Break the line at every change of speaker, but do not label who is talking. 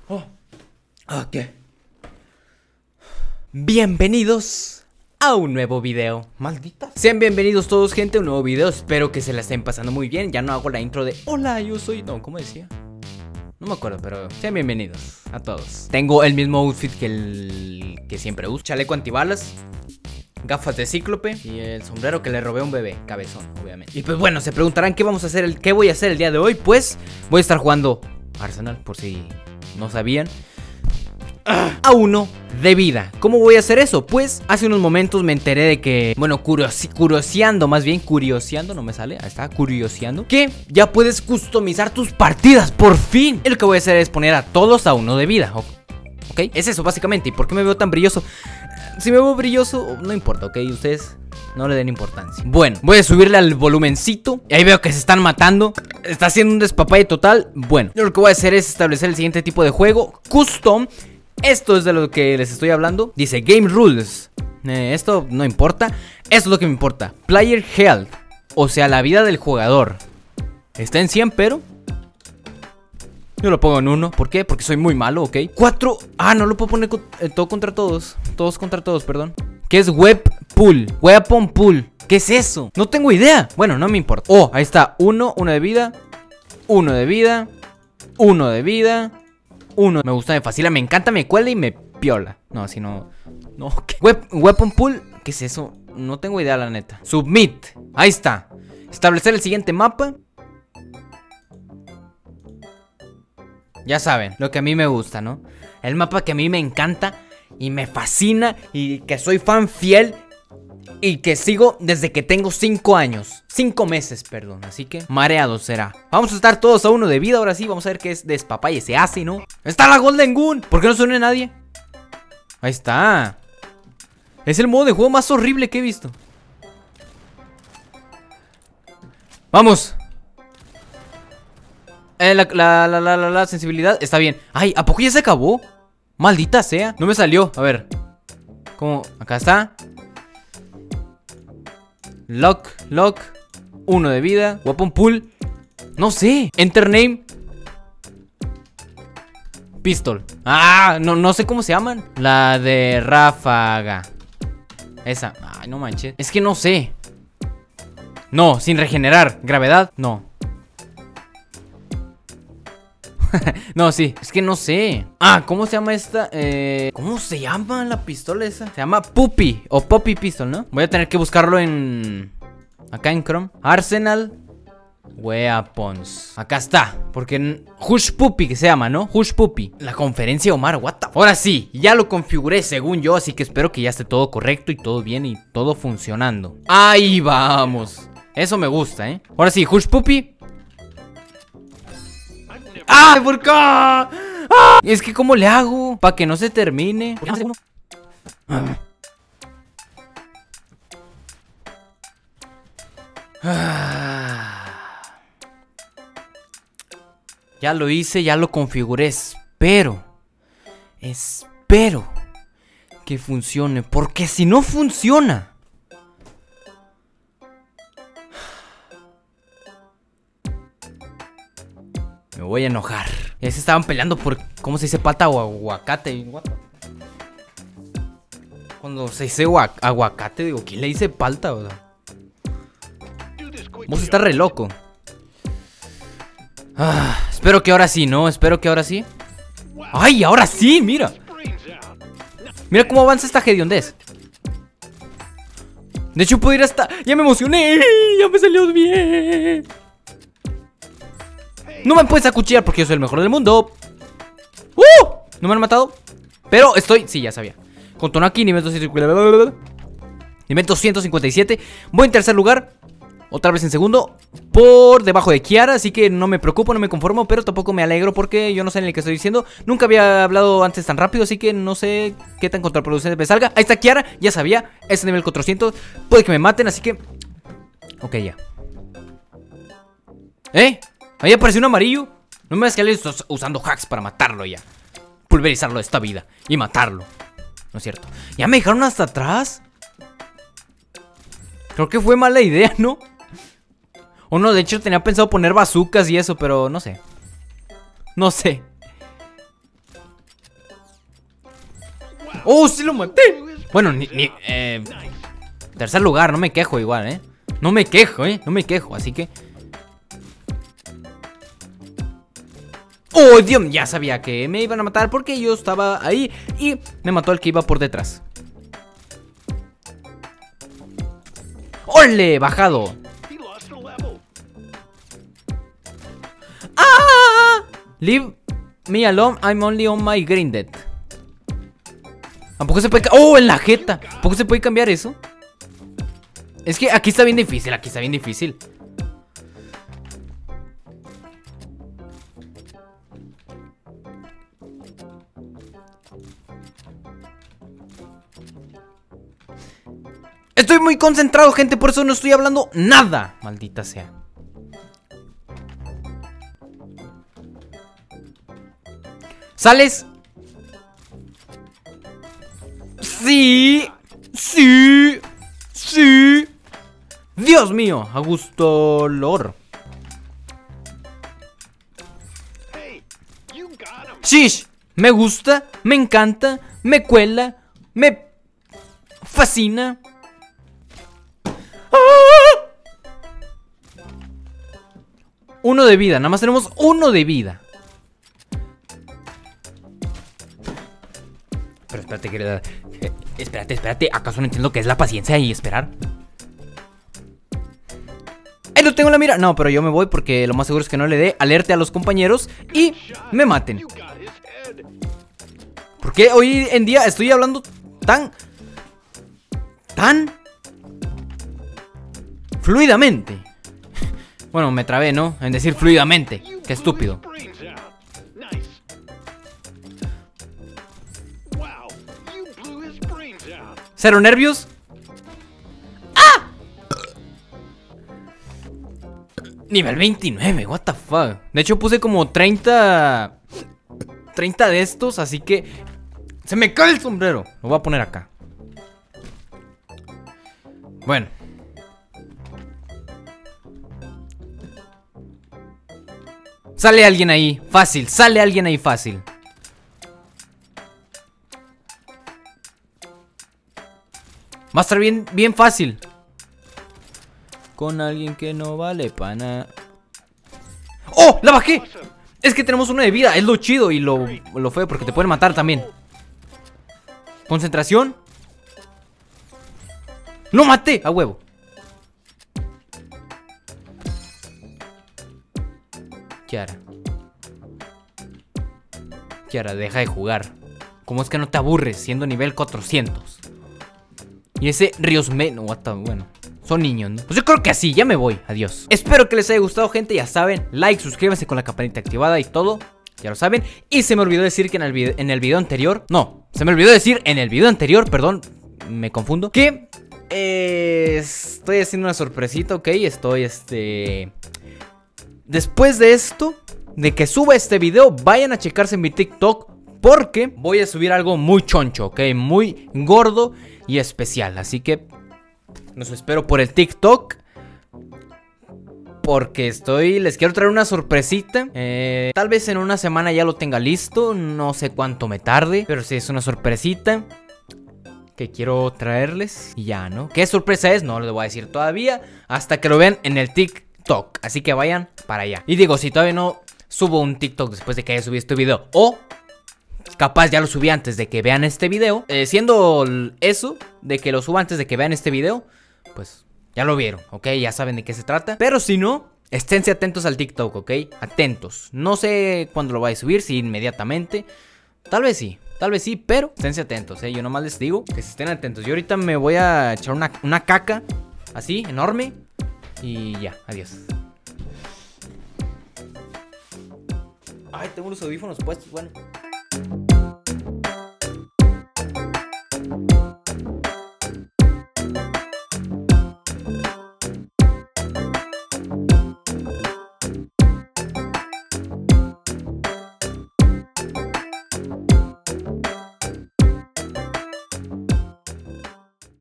Ok. Bienvenidos a un nuevo video. Maldita. Sean bienvenidos todos, gente, a un nuevo video. Espero que se la estén pasando muy bien. Ya no hago la intro de hola, yo soy... No, ¿cómo decía? No me acuerdo, pero sean bienvenidos a todos. Tengo el mismo outfit que el que siempre uso. Chaleco antibalas, gafas de cíclope y el sombrero que le robé a un bebé, cabezón, obviamente. Y pues bueno, se preguntarán qué vamos a hacer, qué voy a hacer el día de hoy. Pues voy a estar jugando Arsenal, por si no sabían, a 1 de vida. ¿Cómo voy a hacer eso? Pues hace unos momentos me enteré de que, bueno, curioseando, no me sale, ahí está, curioseando, que ya puedes customizar tus partidas, por fin. Y lo que voy a hacer es poner a todos a 1 de vida, ¿ok? Es eso básicamente. ¿Y por qué me veo tan brilloso? Si me veo brilloso, no importa, ¿ok? Ustedes no le den importancia. Bueno, voy a subirle al volumencito. Y ahí veo que se están matando. Está haciendo un despapalle total. Bueno, yo lo que voy a hacer es establecer el siguiente tipo de juego: custom. Esto es de lo que les estoy hablando. Dice Game Rules. Esto no importa. Esto es lo que me importa. Player Health, o sea, la vida del jugador, está en 100, pero yo lo pongo en 1. ¿Por qué? Porque soy muy malo, ¿ok? 4. Ah, no lo puedo poner todo contra todos. Todos contra todos, perdón. ¿Qué es Web Pool? Weapon Pool. ¿Qué es eso? No tengo idea. Bueno, no me importa. Oh, ahí está. 1 de vida. 1 de vida. 1 de vida. 1. Me gusta, me fascina, me encanta, me cuela y me piola. No, así no. No, ¿qué? Weapon Pool. ¿Qué es eso? No tengo idea, la neta. Submit. Ahí está. Establecer el siguiente mapa. Ya saben, lo que a mí me gusta, ¿no? El mapa que a mí me encanta y me fascina y que soy fan fiel y que sigo desde que tengo 5 años. 5 meses, perdón. Así que mareado será. Vamos a estar todos a 1 de vida. Ahora sí, vamos a ver qué es despapalle se hace, ¿no? Está la Golden Gun. ¿Por qué no se une nadie? Ahí está. Es el modo de juego más horrible que he visto. Vamos. La sensibilidad está bien. Ay, ¿a poco ya se acabó? Maldita sea. No me salió. A ver. ¿Cómo? Acá está. Lock. 1 de vida. Weapon Pool. No sé. Enter name. Pistol. Ah, no sé cómo se llaman. La de ráfaga. Esa. Ay, no manches. Es que no sé. No, sin regenerar. Gravedad. No. No, sí, es que no sé. Ah, ¿cómo se llama esta? ¿Cómo se llama la pistola esa? Se llama Puppy o Poppy Pistol, ¿no? Voy a tener que buscarlo en... acá en Chrome. Arsenal Weapons. Acá está, porque Hush Puppy que se llama, ¿no? Hush Puppy. La conferencia Omar, what the... Ahora sí, ya lo configuré según yo, así que espero que ya esté todo correcto y todo bien y todo funcionando. Ahí vamos. Eso me gusta, ¿eh? Ahora sí, Hush Puppy. ¡Ah! ¿Por qué? ¡Ah! Es que ¿cómo le hago? Para que no se termine. Ya lo hice, ya lo configuré. Espero que funcione, porque si no funciona, me voy a enojar. Ya se estaban peleando por cómo se dice pata o aguacate. Cuando se dice aguacate, digo, ¿quién le dice palta? O sea, vos está re loco. Espero que ahora sí, ¿no? Espero que ahora sí. ¡Ay, ahora sí! Mira. Mira cómo avanza esta hediondez. De hecho, puedo ir hasta... ¡Ya me emocioné! ¡Ya me salió bien! No me puedes acuchillar porque yo soy el mejor del mundo. No me han matado. Pero estoy... Sí, ya sabía. Con Tonaki, nivel 257. Voy en tercer lugar. Otra vez en segundo. Por debajo de Kiara. Así que no me preocupo, no me conformo. Pero tampoco me alegro porque yo no sé ni lo que estoy diciendo. Nunca había hablado antes tan rápido. Así que no sé qué tan contraproducente me salga. Ahí está Kiara, ya sabía. Es nivel 400. Puede que me maten, así que... Ok, ya. Ahí apareció un amarillo. No me digas que alguien está usando hacks para matarlo ya. Pulverizarlo de esta vida y matarlo. No es cierto. ¿Ya me dejaron hasta atrás? Creo que fue mala idea, ¿no? O no, de hecho tenía pensado poner bazucas y eso, pero no sé. No sé. ¡Oh, sí lo maté! Bueno, tercer lugar, no me quejo igual, No me quejo, no me quejo, así que... ¡Oh, Dios! Ya sabía que me iban a matar porque yo estaba ahí y me mató el que iba por detrás. ¡Ole! Bajado. ¡Ah! Leave me alone, I'm only on my grinded. ¿A poco se puede... ¡Oh, en la jeta! ¿A poco se puede cambiar eso? Es que aquí está bien difícil, aquí está bien difícil. Estoy muy concentrado, gente, por eso no estoy hablando nada. Maldita sea. ¿Sales? Sí. Sí. Sí. Dios mío, Augusto Lor. Shish. Me gusta, me encanta, me cuela, me fascina. Uno de vida, nada más tenemos uno de vida. Pero espérate, querida. Espérate. ¿Acaso no entiendo qué es la paciencia y esperar? ¡Ahí lo tengo en la mira! No, pero yo me voy porque lo más seguro es que no le dé alerta a los compañeros y me maten. ¿Por qué hoy en día estoy hablando tan fluidamente? Bueno, me trabé, ¿no? En decir fluidamente. Qué estúpido. ¿Cero nervios? ¡Ah! Nivel 29, what the fuck. De hecho puse como 30 de estos, así que se me cae el sombrero. Lo voy a poner acá. Bueno. Sale alguien ahí, fácil, sale alguien ahí fácil. Va a estar bien fácil. Con alguien que no vale pana. ¡Oh! ¡La bajé! Es que tenemos uno de vida, es lo chido y lo feo porque te pueden matar también. Concentración. ¡Lo maté! A huevo. Kiara, deja de jugar. ¿Cómo es que no te aburres siendo nivel 400? Y ese Riosme... No, bueno, son niños, ¿no? Pues yo creo que así, ya me voy, adiós. Espero que les haya gustado, gente, ya saben. Like, suscríbanse con la campanita activada y todo. Ya lo saben. Y se me olvidó decir que en el video anterior... No, se me olvidó decir en el video anterior, perdón, me confundo, que... estoy haciendo una sorpresita, ¿ok? Después de esto, de que suba este video, vayan a checarse en mi TikTok, porque voy a subir algo muy choncho, ¿ok? Muy gordo y especial. Así que los espero por el TikTok, porque les quiero traer una sorpresita. Tal vez en una semana ya lo tenga listo, no sé cuánto me tarde, pero sí es una sorpresita que quiero traerles y ya, ¿no? ¿Qué sorpresa es? No les voy a decir todavía hasta que lo vean en el TikTok. Así que vayan para allá. Y digo, si todavía no subo un TikTok después de que haya subido este video, o capaz ya lo subí antes de que vean este video, siendo eso, de que lo suba antes de que vean este video, pues ya lo vieron, ¿ok? Ya saben de qué se trata. Pero si no, esténse atentos al TikTok, ¿ok? Atentos. No sé cuándo lo voy a subir, si inmediatamente. Tal vez sí, pero esténse atentos, Yo nomás les digo que se estén atentos. Yo ahorita me voy a echar una caca así, enorme. Y ya, adiós. Ay, tengo los audífonos puestos, bueno.